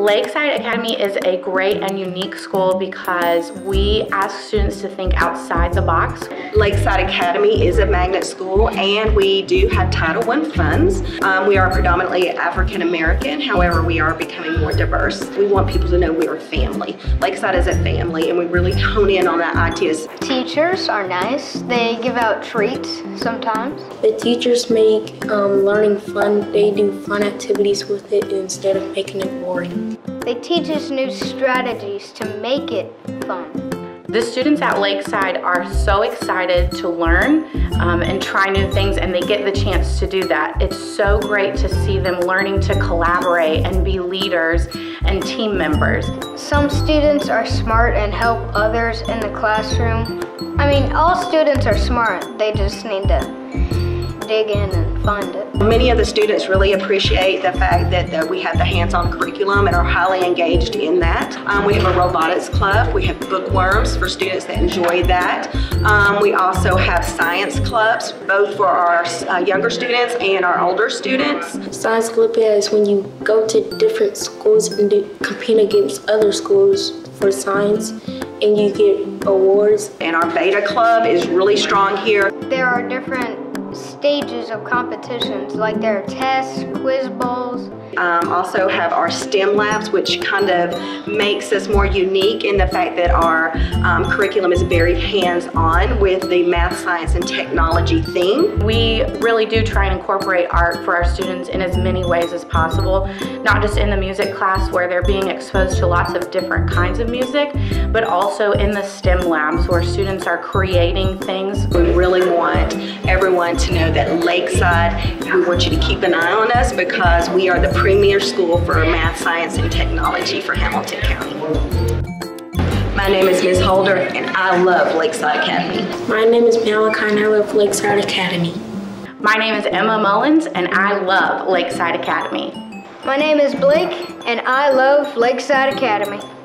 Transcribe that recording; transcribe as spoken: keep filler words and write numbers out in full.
Lakeside Academy is a great and unique school because we ask students to think outside the box. Lakeside Academy is a magnet school and we do have Title one funds. Um, we are predominantly African American, however we are becoming more diverse. We want people to know we are a family. Lakeside is a family and we really hone in on that idea. Teachers are nice. They give out treats sometimes. The teachers make um, learning fun. They do fun activities with it instead of making it boring. They teach us new strategies to make it fun. The students at Lakeside are so excited to learn um, and try new things, and they get the chance to do that. It's so great to see them learning to collaborate and be leaders and team members. Some students are smart and help others in the classroom. I mean, all students are smart. They just need to dig in and find it. Many of the students really appreciate the fact that, that we have the hands-on curriculum and are highly engaged in that. Um, we have a robotics club. We have bookworms for students that enjoy that. Um, we also have science clubs, both for our uh, younger students and our older students. Science club is when you go to different schools and do, compete against other schools for science, and you get awards. And our beta club is really strong here. There are different stages of competitions, like there are tests, quiz bowls. Um, also have our STEM labs, which kind of makes us more unique in the fact that our um, curriculum is very hands-on with the math, science, and technology theme. We really do try and incorporate art for our students in as many ways as possible, not just in the music class where they're being exposed to lots of different kinds of music, but also in the STEM labs where students are creating things. We really want everyone to know that Lakeside, we want you to keep an eye on us because we are the premier school for math, science, and technology for Hamilton County. My name is Miz Holder and I love Lakeside Academy. My name is Malachi and I love Lakeside Academy. My name is Emma Mullins and I love Lakeside Academy. My name is Blake and I love Lakeside Academy.